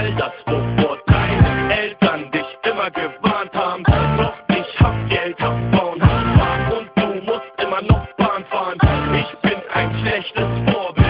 all das, wovor deine Eltern dich immer gewarnt haben. Doch ich hab Geld, hab Frauen, hab Spaß und du musst immer noch Bahn fahren. Ich bin ein schlechtes Vorbild.